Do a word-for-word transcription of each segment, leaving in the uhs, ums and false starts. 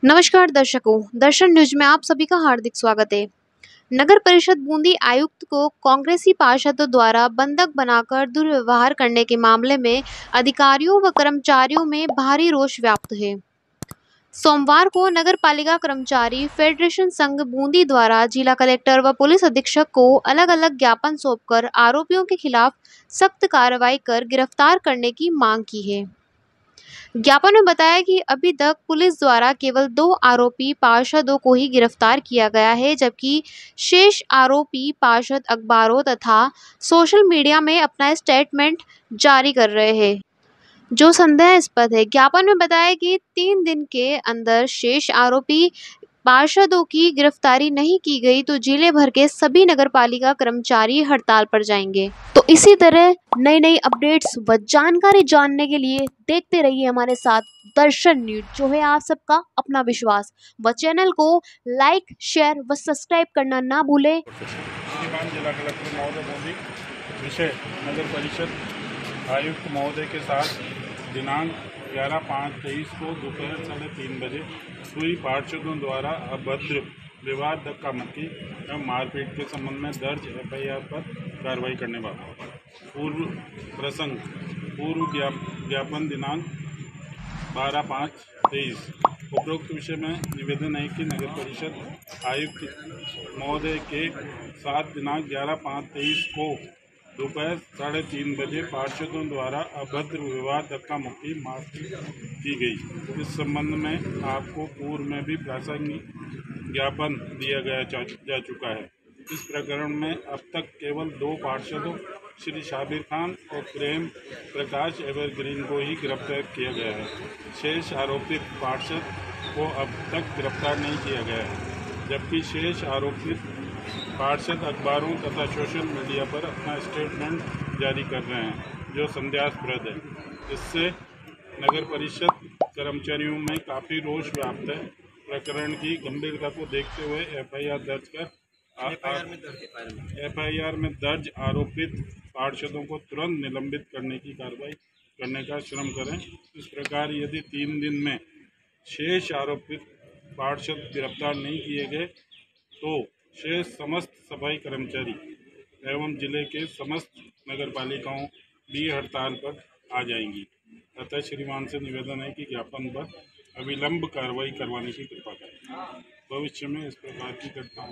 नमस्कार दर्शकों, दर्शन न्यूज में आप सभी का हार्दिक स्वागत है। नगर परिषद बूंदी आयुक्त को कांग्रेसी पार्षदों द्वारा बंधक बनाकर दुर्व्यवहार करने के मामले में अधिकारियों व कर्मचारियों में भारी रोष व्याप्त है। सोमवार को नगर पालिका कर्मचारी फेडरेशन संघ बूंदी द्वारा जिला कलेक्टर व पुलिस अधीक्षक को अलग अलग ज्ञापन सौंपकर आरोपियों के खिलाफ सख्त कार्रवाई कर गिरफ्तार करने की मांग की है। ज्ञापन में बताया कि अभी तक पुलिस द्वारा केवल दो आरोपी पार्षदों को ही गिरफ्तार किया गया है, जबकि शेष आरोपी पार्षद अखबारों तथा सोशल मीडिया में अपना स्टेटमेंट जारी कर रहे हैं, जो संदेहास्पद है। ज्ञापन में बताया कि तीन दिन के अंदर शेष आरोपी पार्षदों की गिरफ्तारी नहीं की गई तो जिले भर के सभी नगरपालिका कर्मचारी हड़ताल पर जाएंगे। तो इसी तरह नई नई अपडेट्स व जानकारी जानने के लिए देखते रहिए हमारे साथ दर्शन न्यूज, जो है आप सबका अपना विश्वास। व चैनल को लाइक, शेयर व सब्सक्राइब करना ना भूलें। जिला कलेक्टर महोदय बूंदी विषय नगर परिषद आयुक्त महोदय के साथ दिनांक ग्यारह पाँच तेईस को दोपहर साढ़े तीन बजे हुई पार्षदों द्वारा अभद्र विवाद, धक्का मुक्की एवं मारपीट के संबंध में दर्ज एफ आई आर पर कार्रवाई करने वाला पूर्व प्रसंग पूर्व ज्ञापन दिनांक बारह पाँच तेईस उपरोक्त विषय में निवेदन है कि नगर परिषद आयुक्त महोदय के सात दिनांक ग्यारह पाँच तेईस को दोपहर साढ़े तीन बजे पार्षदों द्वारा अभद्र विवाद, धक्का मुक्की, मारपीट की गई। इस संबंध में आपको पूर्व में भी प्रासंगिक ज्ञापन दिया गया जा चुका है। इस प्रकरण में अब तक केवल दो पार्षदों श्री शाबिर खान और प्रेम प्रकाश एवरग्रीन को ही गिरफ्तार किया गया है। शेष आरोपित पार्षद को अब तक गिरफ्तार नहीं किया गया है, जबकि शेष आरोपित पार्षद अखबारों तथा सोशल मीडिया पर अपना स्टेटमेंट जारी कर रहे हैं, जो संदेहास्पद है। इससे नगर परिषद कर्मचारियों में काफ़ी रोष व्याप्त है। प्रकरण की गंभीरता को देखते हुए एफ आई आर दर्ज कर एफ आई आर में दर्ज आरोपित पार्षदों को तुरंत निलंबित करने की कार्रवाई करने का श्रम करें। इस प्रकार यदि तीन दिन में शेष आरोपित पार्षद गिरफ्तार नहीं किए गए तो शेष समस्त सफाई कर्मचारी एवं जिले के समस्त नगर पालिकाओं भी हड़ताल पर आ जाएंगी। अतः श्रीमान से निवेदन है कि ज्ञापन पर अविलंब कार्रवाई करवाने की कृपा करें। भविष्य में इस प्रकार की घटनाओं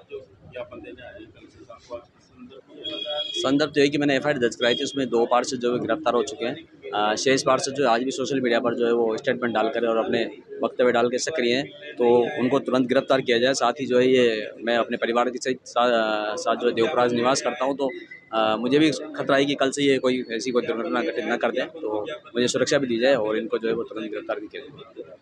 का संदर्भ जो है कि मैंने एफ आई आर दर्ज कराई थी, उसमें दो पार्षद जो है गिरफ्तार हो चुके हैं। शेष पार्षद जो आज भी सोशल मीडिया पर जो है वो स्टेटमेंट डालकर और अपने वक्तव्य डाल के सक्रिय हैं, तो उनको तुरंत गिरफ्तार किया जाए। साथ ही जो है ये मैं अपने परिवार के साथ साथ जो है देवप्राज निवास करता हूँ, तो आ, मुझे भी खतरा है कि कल से ये कोई ऐसी कोई दुर्घटना घटित न कर दें, तो मुझे सुरक्षा भी दी जाए और इनको जो है वो तुरंत गिरफ्तार भी किया जाए।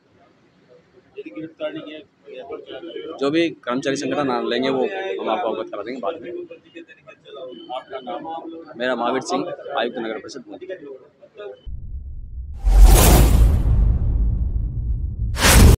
जो भी कर्मचारी संगठन लेंगे वो हम आपको अवगत करा देंगे बाद में। मेरा महावीर सिंह, आयुक्त नगर परिषद बूंदी।